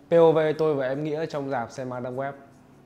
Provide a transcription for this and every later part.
POV tôi và em Nghĩa trong rạp xem Madame Web.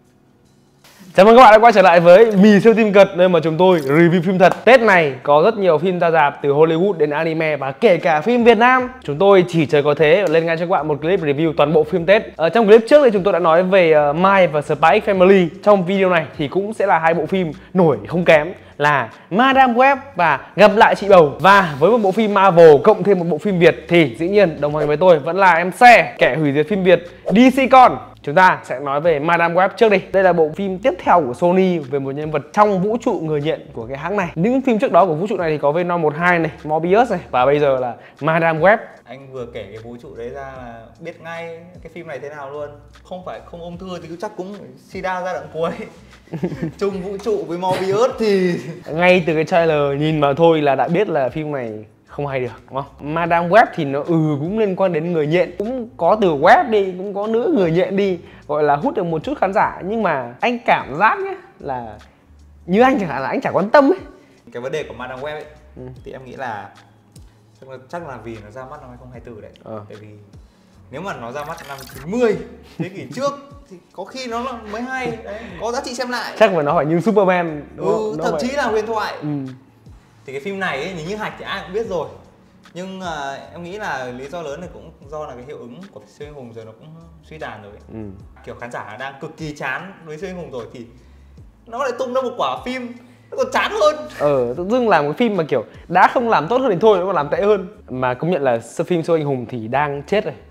Chào mừng các bạn đã quay trở lại với Mì Siêu Tim Cật, nơi mà chúng tôi review phim thật. Tết này có rất nhiều phim ra rạp từ Hollywood đến anime và kể cả phim Việt Nam. Chúng tôi chỉ chờ có thế lên ngay cho các bạn một clip review toàn bộ phim Tết. Ở trong clip trước thì chúng tôi đã nói về Mai và Spy X Family. Trong video này thì cũng sẽ là hai bộ phim nổi không kém là Madame Web và Gặp lại chị bầu. Và với một bộ phim Marvel cộng thêm một bộ phim Việt thì dĩ nhiên đồng hành với tôi vẫn là em Xe, kẻ hủy diệt phim Việt DC Con. Chúng ta sẽ nói về Madame Web trước đi. Đây là bộ phim tiếp theo của Sony về một nhân vật trong vũ trụ người nhện của cái hãng này. Những phim trước đó của vũ trụ này thì có Venom 1-2 này, Morbius này và bây giờ là Madame Web. Anh vừa kể cái vũ trụ đấy ra là biết ngay cái phim này thế nào luôn. Không ung thư thì chắc cũng sida giai đoạn cuối. Chung vũ trụ với Morbius thì ngay từ cái trailer nhìn vào thôi là đã biết là phim này không hay được, đúng không? Madame Web thì nó cũng liên quan đến người nhện, cũng có từ web đi, cũng có nữ người nhện đi, gọi là hút được một chút khán giả. Nhưng mà anh cảm giác nhé là như anh chẳng hạn là anh chả quan tâm ấy. Cái vấn đề của Madame Web ấy thì em nghĩ là chắc là vì nó ra mắt năm 2024 đấy. Tại vì nếu mà nó ra mắt năm 90 thế kỷ trước thì có khi nó mới hay đấy, có giá trị xem lại. Chắc phải nó phải như Superman, thậm chí là huyền thoại. Thì cái phim này ấy, nhìn như hạch thì ai cũng biết rồi. Nhưng em nghĩ là lý do lớn này cũng do là cái hiệu ứng của siêu anh hùng giờ nó cũng suy tàn rồi. Kiểu khán giả đang cực kỳ chán với siêu anh hùng rồi thì nó lại tung ra một quả phim nó còn chán hơn. Tự dưng làm một phim mà kiểu đã không làm tốt hơn thì thôi, nó còn làm tệ hơn. Mà công nhận là phim siêu anh hùng thì đang chết rồi.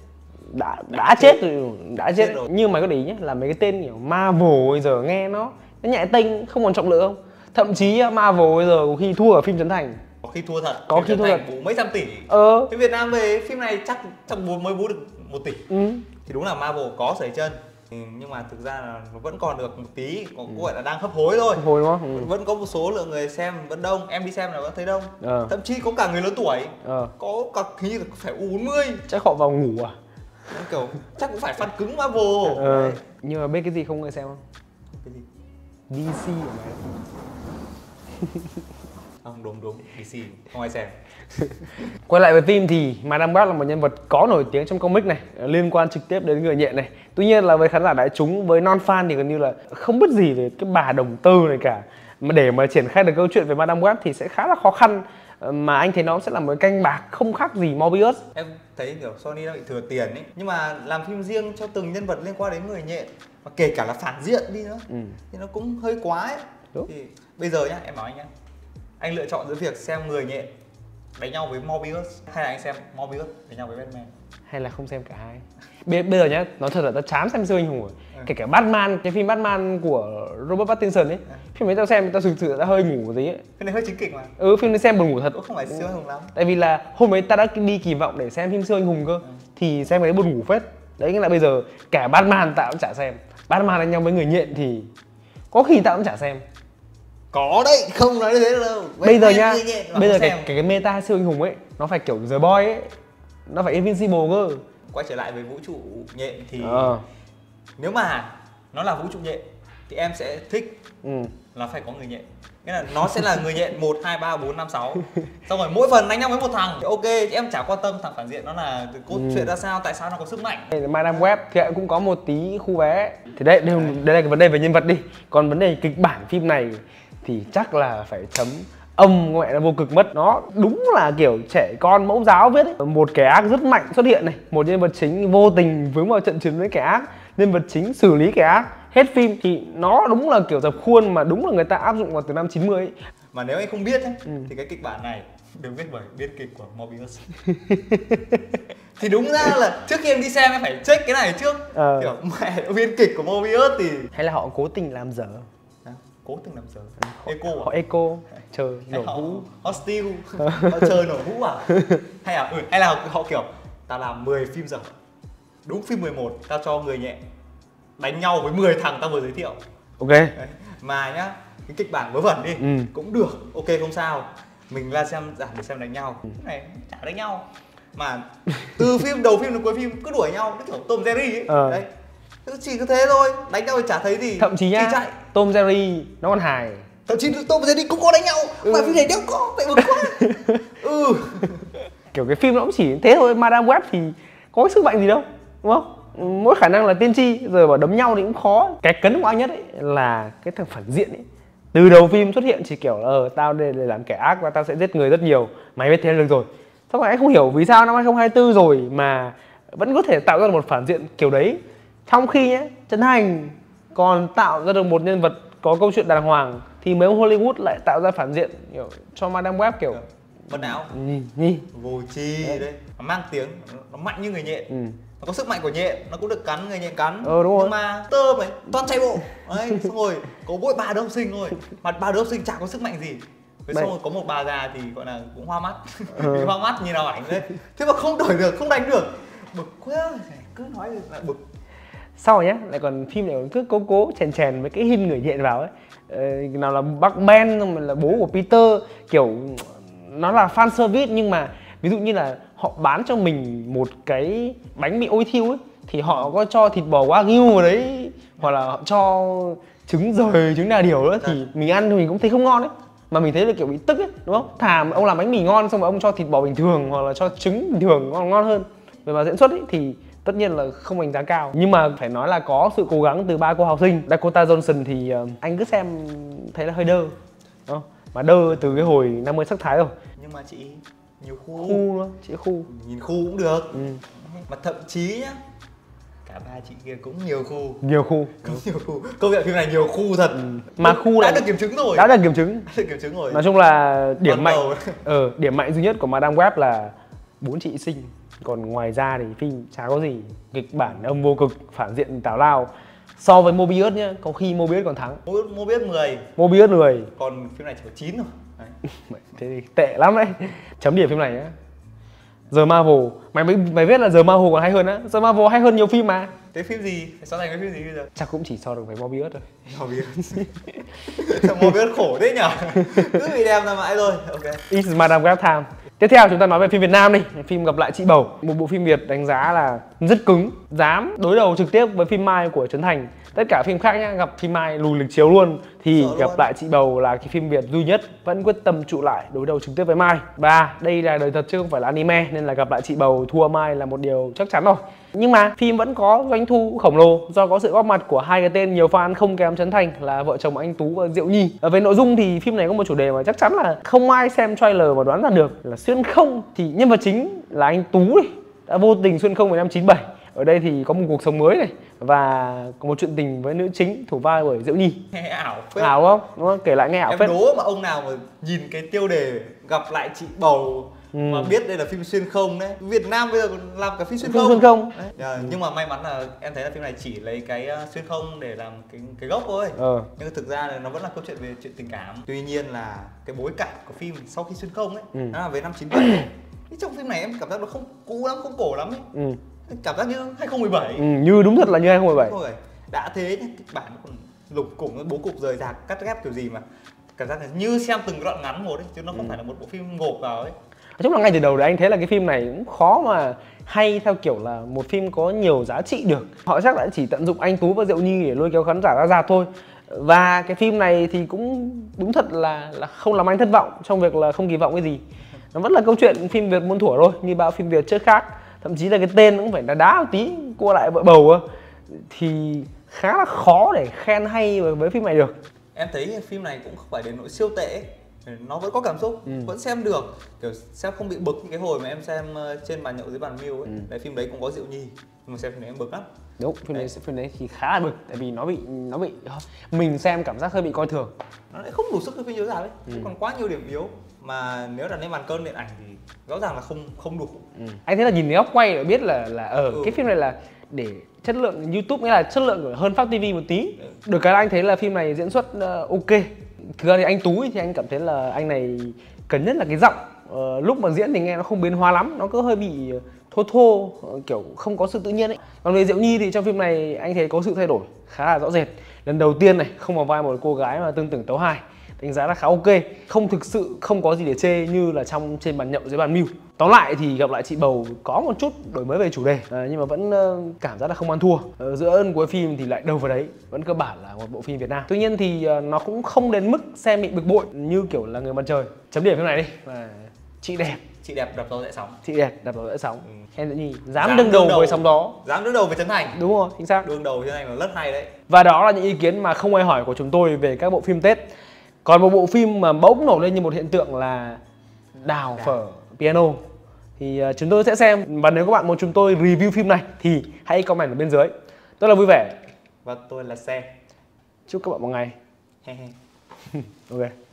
Đã chết rồi. Nhưng mà có để ý nhé, là mấy cái tên kiểu Marvel bây giờ nghe nó nhẹ tênh, không còn trọng lượng không. Thậm chí Marvel bây giờ có khi thua ở phim Trấn Thành. Có khi thua thật. Có khi thua thật. Bù mấy trăm tỷ. Thế Việt Nam về phim này chắc mới bú được 1 tỷ. Thì đúng là Marvel có sẩy chân. Nhưng mà thực ra là vẫn còn được một tí, gọi là đang hấp hối thôi. Hấp hối đúng không? Vẫn có một số lượng người xem vẫn đông, em đi xem là vẫn thấy đông. Thậm chí có cả người lớn tuổi. Có cả hình như phải U40. Chắc họ vào ngủ à? Kiểu chắc cũng phải fan cứng Marvel. Nhưng mà biết cái gì không người xem không? Cái gì? DC ở mày. Không, đúng DC không ai xem. Quay lại với phim thì Madame Web là một nhân vật có nổi tiếng trong comic này, liên quan trực tiếp đến người nhện này. Tuy nhiên là với khán giả đại chúng, với non fan thì gần như là không biết gì về cái bà đồng tơ này cả. Mà để mà triển khai được câu chuyện về Madame Web thì sẽ khá là khó khăn. Mà anh thấy nó sẽ là một canh bạc không khác gì Morbius. Em thấy kiểu Sony đang bị thừa tiền ấy, nhưng mà làm phim riêng cho từng nhân vật liên quan đến người nhện, và kể cả là phản diện đi nữa thì nó cũng hơi quá ấy. Thì bây giờ nhá, em nói anh nhá, anh lựa chọn giữa việc xem người nhện đánh nhau với Morbius hay là anh xem Morbius đánh nhau với Batman, hay là không xem cả hai. Bây giờ nhá, nói thật là tao chán xem siêu anh hùng rồi. Kể cả Batman, cái phim Batman của Robert Pattinson ấy, phim ấy tao xem tao thực sự đã hơi ngủ tí ấy. Phim này hơi chính kịch mà. Phim này xem buồn ngủ thật. Cũng không phải siêu anh hùng lắm. Tại vì là hôm ấy ta đã đi kỳ vọng để xem phim siêu anh hùng cơ, thì xem cái đấy buồn ngủ phết. Đấy nghĩa là bây giờ cả Batman tao cũng chả xem. Batman đánh nhau với người nhện thì có khi tao cũng chả xem. Có đấy, không nói như thế đâu. Bây giờ nhá, bây giờ cái meta siêu anh hùng ấy, nó phải kiểu The Boy ấy, nó phải Invincible cơ. Quay trở lại với vũ trụ nhện thì nếu mà nó là vũ trụ nhện thì em sẽ thích là phải có người nhện. Nghĩa là nó sẽ là người nhện 1, 2, 3, 4, 5, 6. Xong rồi mỗi phần đánh nhau với một thằng thì ok, em chả quan tâm thằng phản diện nó là cốt truyện ra sao, tại sao nó có sức mạnh. Madame Web thì cũng có một tí khu vé. Thì đây là cái vấn đề về nhân vật đi. Còn vấn đề kịch bản phim này thì chắc là phải chấm ông mẹ nó vô cực mất. Nó đúng là kiểu trẻ con mẫu giáo viết ấy. Một kẻ ác rất mạnh xuất hiện này, một nhân vật chính vô tình vướng vào trận chiến với kẻ ác, nhân vật chính xử lý kẻ ác. Hết phim thì nó đúng là kiểu dập khuôn mà đúng là người ta áp dụng vào từ năm 90 ấy. Mà nếu anh không biết ấy, thì cái kịch bản này được viết bởi biên kịch của Morbius. Thì đúng ra là trước khi em đi xem em phải check cái này trước. Kiểu mẹ biên kịch của Morbius thì hay là họ cố tình làm dở. Cố tình làm dở. Eco họ eco chờ nổ hũ. Họ steal. Họ chờ nổ hũ à? Hay là họ kiểu tao làm 10 phim dở. Đúng phim 11 tao cho người nhẹ đánh nhau với 10 thằng tao vừa giới thiệu. Ok. Đấy. Mà nhá, cái kịch bản vớ vẩn đi cũng được, ok không sao. Mình ra xem giảm để xem đánh nhau. Cái này chả đánh nhau. Mà từ phim đầu phim đến cuối phim cứ đuổi nhau, cái kiểu Tom Jerry ấy. Đấy. Chỉ có thế thôi, đánh nhau thì chả thấy gì. Thậm chí nhá, Tom Jerry nó còn hài. Thậm chí Tom Jerry cũng có đánh nhau, mà phim này đéo có, vậy bực quá. Kiểu cái phim nó cũng chỉ thế thôi. Madame Web thì có cái sức mạnh gì đâu, đúng không? mỗi khả năng là tiên tri, rồi bảo đấm nhau thì cũng khó. Cái cấn của anh nhất ấy là cái thằng phản diện ấy, từ đầu phim xuất hiện chỉ kiểu là tao đây để làm kẻ ác và tao sẽ giết người rất nhiều, mày biết thế là được rồi. Xong rồi anh không hiểu vì sao năm 2024 rồi mà vẫn có thể tạo ra một phản diện kiểu đấy, trong khi nhé Trấn Thành còn tạo ra được một nhân vật có câu chuyện đàng hoàng, thì mấy ông Hollywood lại tạo ra phản diện kiểu cho Madame Web kiểu Mất áo, vô tri đấy, nó mang tiếng, nó mạnh như người nhện. Nó có sức mạnh của nhện, nó cũng được cắn người nhện cắn. Đúng rồi. Nhưng mà tơ mày toàn chạy bộ đấy, xong rồi có mỗi 3 đứa học sinh thôi, mà 3 đứa học sinh chả có sức mạnh gì. Xong rồi có một bà già thì gọi là cũng hoa mắt, bị hoa mắt như nào ảnh đấy. Thế mà không đổi được, không đánh được, bực quá, cứ nói là bực. Sau nhá, lại còn phim này cứ cố chèn với cái hình người nhện vào ấy. Nào là bác Ben, xong rồi là bố của Peter, kiểu nó là fan service, nhưng mà ví dụ như là họ bán cho mình một cái bánh bị ôi thiêu ấy, thì họ có cho thịt bò Wagyu vào đấy, hoặc là họ cho trứng dời, trứng đà điểu nữa, thì mình ăn thì mình cũng thấy không ngon ấy, mà mình thấy là kiểu bị tức ấy, đúng không? Thà ông làm bánh mì ngon xong rồi ông cho thịt bò bình thường hoặc là cho trứng bình thường ngon hơn. Về mặt diễn xuất ấy thì tất nhiên là không đánh giá cao, nhưng mà phải nói là có sự cố gắng từ 3 cô học sinh. Dakota Johnson thì anh cứ xem thấy là hơi đơ, đúng không? Mà đơ từ cái hồi 50 sắc thái rồi. Nhưng mà chị nhiều khu nữa, chị khu nhìn khu cũng được. Mà thậm chí nhá, cả ba chị kia cũng nhiều khu. Công nhận phim này nhiều khu thật. Mà khu đã được kiểm chứng rồi. Đã được kiểm chứng rồi. Nói chung là điểm mạnh điểm mạnh duy nhất của Madame Web là 4 chị xinh. Còn ngoài ra thì phim chả có gì. Kịch bản âm vô cực, phản diện tào lao. So với Mobius nhá, có khi Mobius còn thắng. Mobius 10. Mobius 10. Còn phim này chỉ có 9 thôi. Thế thì tệ lắm đấy. Chấm điểm phim này nhá. The Marvel, mày biết là The Marvel còn hay hơn á. The Marvel hay hơn nhiều phim mà. Thế phim gì? Phải so thành với phim gì bây giờ? Chắc cũng chỉ so được với Mobius thôi. Mobius khổ thế nhở? Cứ bị đem ra mãi thôi. Ok. It's Madame Web time. Tiếp theo chúng ta nói về phim Việt Nam đi. Phim Gặp lại chị Bầu, một bộ phim Việt đánh giá là rất cứng, dám đối đầu trực tiếp với phim Mai của Trấn Thành. Tất cả phim khác nhá, gặp phim Mai lùi lịch chiếu luôn, thì Gặp lại chị Bầu là cái phim Việt duy nhất vẫn quyết tâm trụ lại đối đầu trực tiếp với Mai. Và đây là đời thật chứ không phải là anime, nên là Gặp lại chị Bầu thua Mai là một điều chắc chắn rồi. Nhưng mà phim vẫn có doanh thu khổng lồ do có sự góp mặt của hai cái tên nhiều fan không kém Trấn Thành là vợ chồng anh Tú và Diệu Nhi. Về nội dung thì phim này có một chủ đề mà chắc chắn là không ai xem trailer mà đoán ra được, là xuyên không. Thì nhân vật chính là anh Tú này đã vô tình xuyên không vào năm 97. Ở đây thì có một cuộc sống mới này và có một chuyện tình với nữ chính thủ vai bởi Diệu Nhi. Nghe ảo phết. Ảo không? Đúng không? Kể lại nghe ảo phết. Em đố mà ông nào mà nhìn cái tiêu đề Gặp lại chị Bầu mà biết đây là phim xuyên không đấy. Việt Nam bây giờ còn làm cả phim xuyên không. Nhưng mà may mắn là em thấy là phim này chỉ lấy cái xuyên không để làm cái gốc thôi. Nhưng thực ra là nó vẫn là câu chuyện về chuyện tình cảm. Tuy nhiên là cái bối cảnh của phim sau khi xuyên không ấy nó là về năm 97. Trong phim này em cảm giác nó không cũ lắm, không cổ lắm ấy. Cảm giác như 2017. Như đúng thật là như 2017. Đã thế nhá, kịch bản còn lục củng, bố cục rời rạc, cắt ghép kiểu gì mà cảm giác là như xem từng đoạn ngắn một ấy, chứ nó không phải là một bộ phim ngộp vào ấy. Nói chung là ngay từ đầu thì anh thấy là cái phim này cũng khó mà hay theo kiểu là một phim có nhiều giá trị được. Họ chắc đã chỉ tận dụng anh Tú và Diệu Nhi để lôi kéo khán giả ra rạp thôi. Và cái phim này thì cũng đúng thật là không làm anh thất vọng trong việc là không kỳ vọng cái gì. Nó vẫn là câu chuyện phim Việt muôn thuở thôi, như bao phim Việt trước khác. Thậm chí là cái tên cũng phải đá một tí, Cua lại vợ bầu á. Thì khá là khó để khen hay với phim này được. Em thấy phim này cũng không phải đến nỗi siêu tệ, nó vẫn có cảm xúc, vẫn xem được, kiểu xem không bị bực như cái hồi mà em xem trên bàn nhậu dưới bàn mưu ấy. Đấy, phim đấy cũng có Diệu Nhi, nhưng mà xem phim đấy em bực lắm. Đúng, phim đấy thì khá là bực, tại vì nó bị mình xem cảm giác hơi bị coi thường. Nó lại không đủ sức cho phim chiếu rạp ấy, còn quá nhiều điểm yếu mà nếu đặt lên bàn cân điện ảnh thì rõ ràng là không đủ. Anh thấy là nhìn cái góc quay để biết là cái phim này là để chất lượng YouTube, nghĩa là chất lượng hơn Pháp TV một tí. Được cái là anh thấy là phim này diễn xuất ok. Thực ra thì anh Tú thì anh cảm thấy là anh này cần nhất là cái giọng. Lúc mà diễn thì nghe nó không biến hóa lắm, nó cứ hơi bị thô, kiểu không có sự tự nhiên ấy. Còn về Diệu Nhi thì trong phim này anh thấy có sự thay đổi khá là rõ rệt. Lần đầu tiên này không vào vai một cô gái mà tương tưởng tấu hài, đánh giá là khá ok, không thực sự không có gì để chê như là trên bàn nhậu dưới bàn mưu. Tóm lại thì Gặp lại chị Bầu có một chút đổi mới về chủ đề, nhưng mà vẫn cảm giác là không ăn thua. Giữa ân cuối phim thì lại đâu vào đấy, vẫn cơ bản là một bộ phim Việt Nam. Tuy nhiên thì nó cũng không đến mức xem bị bực bội như kiểu là Người Mặt Trời. Chấm điểm phim này đi, và chị đẹp. Chị đẹp đập gió dậy sóng. Chị đẹp đập gió dậy sóng. Em Nhi dám đương đầu với sóng gió. Dám đương đầu với Trấn Thành. Đúng rồi, chính xác. Đương đầu với Trấn Thành là rất hay đấy. Và đó là những ý kiến mà không ai hỏi của chúng tôi về các bộ phim Tết. Còn một bộ phim mà bỗng nổi lên như một hiện tượng là đào phở piano thì chúng tôi sẽ xem. Và nếu các bạn muốn chúng tôi review phim này thì hãy comment ở bên dưới. Tôi là Vui Vẻ. Và tôi là Xe. Chúc các bạn một ngày He he. ok.